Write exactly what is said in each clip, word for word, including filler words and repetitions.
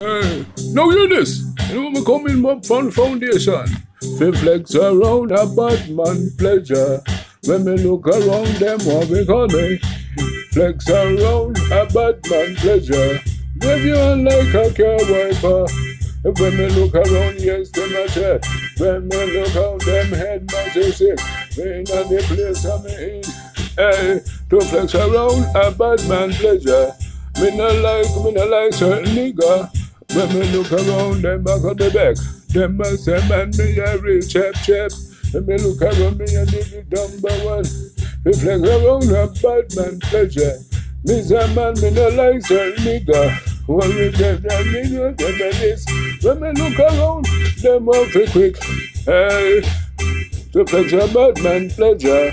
Hey, now hear this. You know me coming up from foundation. Fi flex around a bad man pleasure. When me look around them, what we call me? Flex around a bad man pleasure. Give you on like a car wiper. When me look around, yes, them a chat. When me look out, them head must sick. Me in the place I'm in. Hey, to flex around a bad man pleasure. Me no like, me no like certain nigga. When me look around, them back on the back. Them must say, man, me a real chap chap. When me look around, me a nigga number one. Me flex around a bad man pleasure. Me say, man, me no like certain nigga. When we get that nigga, them a this. When me look around, them off it quick. Hey, to flex a bad man pleasure.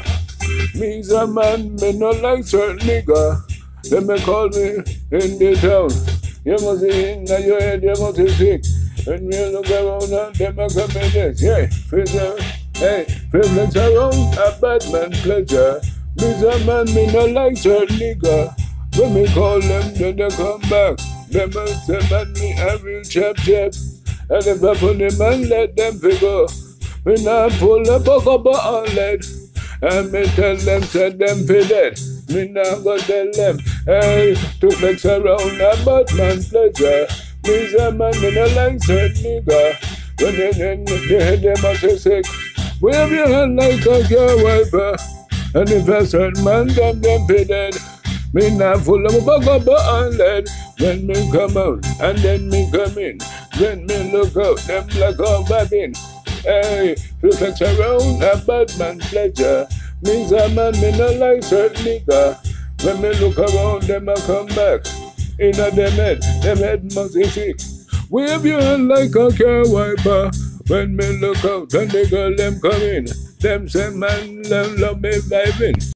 Me say, man, me no like certain nigga. Them me call me in the town. You must be in your head, you must be sick. When we look around and them a come in this. Yeah, prisoner, hey, privilege around a bad man pleasure. Me say, man, me no like certain nigga. When me call them, then they come back. Them a say, man, me a real chap chap. And if I put them and let them figure. Me not pull a buck up on lead. And me tell them, say them fi dead. Me not go tell them, hey, to flex around a bad man pleasure. Me say, man, me no like certain nigga. When they in the head, them a say sick. Wave your hand like a car wiper. And if a certain man, them them fi dead. Me not full of a bug up on lead. When me come out, and then me come in. When me look out, them black out babbing. Hey, to flex around a bad man pleasure. Me say, man, me no like certain nigga. When me look around, them a come back. Inna them head, them head must be sick. Wave your hand like a car wiper. When me look out, and the girl them come in. Them say, man, them love me vibing.